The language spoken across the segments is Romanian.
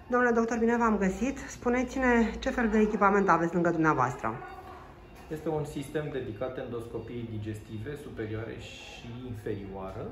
Domnule doctor, bine v-am găsit. Spuneți-ne ce fel de echipament aveți lângă dumneavoastră. Este un sistem dedicat endoscopiei digestive superioare și inferioară,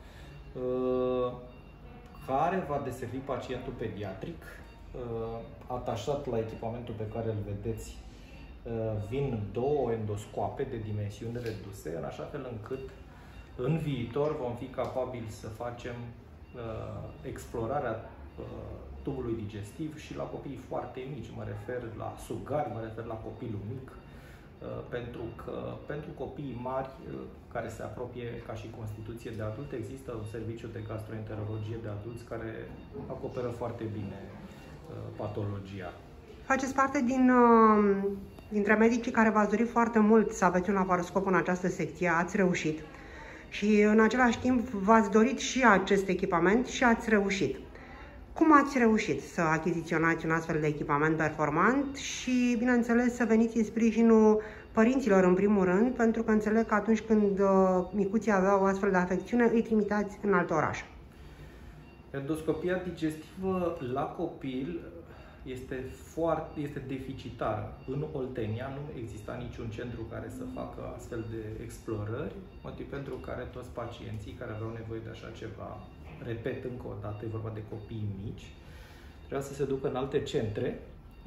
care va deservi pacientul pediatric. Atașat la echipamentul pe care îl vedeți, vin două endoscoape de dimensiuni reduse, în așa fel încât în viitor vom fi capabili să facem explorarea tubului digestiv și la copiii foarte mici. Mă refer la sugari, mă refer la copilul mic, pentru că pentru copiii mari care se apropie ca și constituție de adult, există un serviciu de gastroenterologie de adulți care acoperă foarte bine patologia. Faceți parte dintre medicii care v-ați dorit foarte mult să aveți un laparoscop în această secție, ați reușit. Și în același timp v-ați dorit și acest echipament și ați reușit. Cum ați reușit să achiziționați un astfel de echipament performant și, bineînțeles, să veniți în sprijinul părinților în primul rând, pentru că înțeleg că atunci când micuții aveau o astfel de afecțiune, îi trimitați în alt oraș. Endoscopia digestivă la copil este deficitară. În Oltenia nu exista niciun centru care să facă astfel de explorări, motiv pentru care toți pacienții care aveau nevoie de așa ceva, repet încă o dată, e vorba de copii mici, trebuia să se ducă în alte centre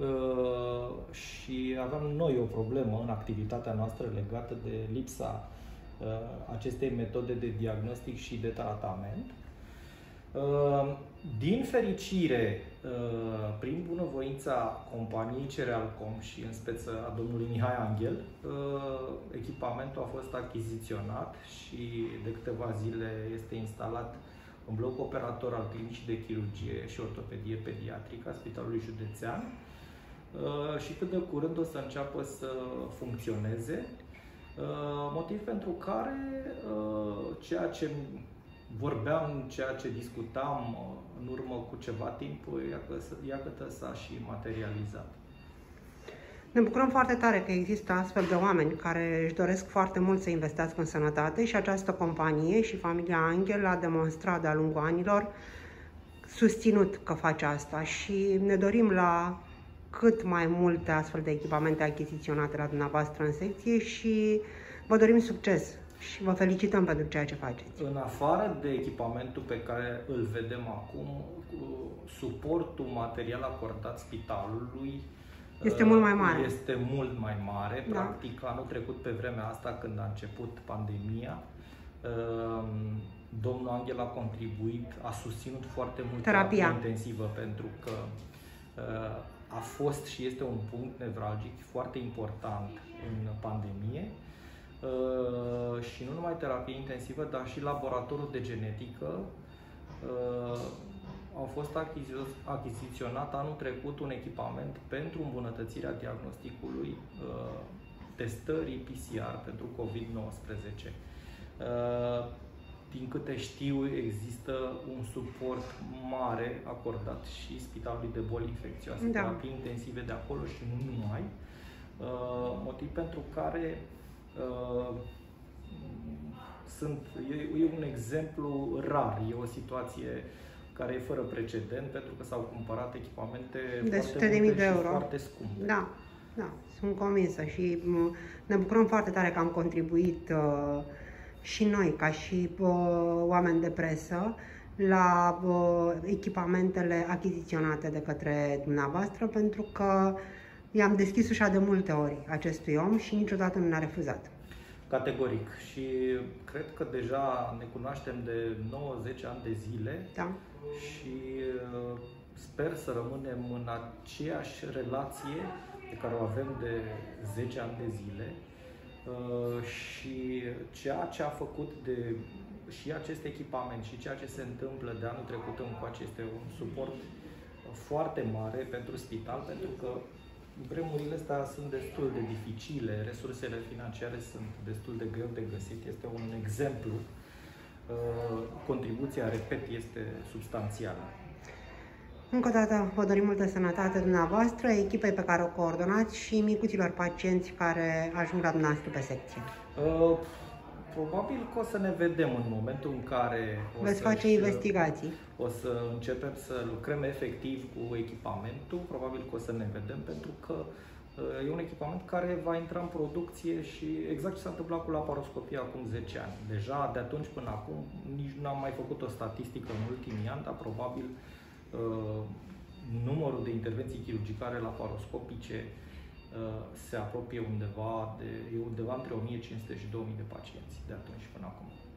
și aveam noi o problemă în activitatea noastră legată de lipsa acestei metode de diagnostic și de tratament. Din fericire, prin bunăvoința companiei Cerealcom și în speță a domnului Mihai Anghel, echipamentul a fost achiziționat și de câteva zile este instalat în bloc operator al Clinicii de Chirurgie și Ortopedie Pediatrică a Spitalului Județean și cât de curând o să înceapă să funcționeze, motiv pentru care ceea ce vorbeam, ceea ce discutam în urmă cu ceva timp, iată s-a și materializat. Ne bucurăm foarte tare că există astfel de oameni care își doresc foarte mult să investească în sănătate și această companie și familia Anghel a demonstrat de-a lungul anilor susținut că face asta și ne dorim la cât mai multe astfel de echipamente achiziționate la dumneavoastră în secție și vă dorim succes și vă felicităm pentru ceea ce faceți. În afară de echipamentul pe care îl vedem acum, suportul material acordat spitalului este mult mai mare. Este mult mai mare. Da. Practic, anul trecut, pe vremea asta, când a început pandemia, domnul Anghel a contribuit, a susținut foarte mult terapia intensivă, pentru că a fost și este un punct nevralgic foarte important în pandemie. Și nu numai terapie intensivă, dar și laboratorul de genetică. Au fost achiziționat anul trecut un echipament pentru îmbunătățirea diagnosticului testării PCR pentru COVID-19. Din câte știu, există un suport mare acordat și Spitalului de Boli Infecțioase, terapii intensive de acolo și nu numai, motiv pentru care e un exemplu rar, e o situație care e fără precedent, pentru că s-au cumpărat echipamente de sute de mii de euro și foarte scumpe. Da, sunt convinsă și ne bucurăm foarte tare că am contribuit și noi, ca și oameni de presă, la echipamentele achiziționate de către dumneavoastră, pentru că i-am deschis ușa de multe ori acestui om și niciodată nu ne-a refuzat. Categoric. Și cred că deja ne cunoaștem de 9-10 ani de zile. Da. Și sper să rămânem în aceeași relație pe care o avem de 10 ani de zile. Și ceea ce a făcut și acest echipament și ceea ce se întâmplă de anul trecut încoace este un suport foarte mare pentru spital, pentru că vremurile astea sunt destul de dificile, resursele financiare sunt destul de greu de găsit, este un exemplu. Contribuția, repet, este substanțială. Încă o dată vă dorim multă sănătate dumneavoastră, echipei pe care o coordonați și micuților pacienți care ajung la dumneavoastră pe secție. Probabil că o să ne vedem în momentul în care veți face investigații. O să începem să lucrăm efectiv cu echipamentul. Probabil că o să ne vedem, pentru că e un echipament care va intra în producție și exact ce s-a întâmplat cu laparoscopia acum 10 ani. Deja de atunci până acum nici nu am mai făcut o statistică în ultimii ani, dar probabil numărul de intervenții chirurgicale laparoscopice se apropie undeva între 1500 și 2000 de pacienți de atunci până acum.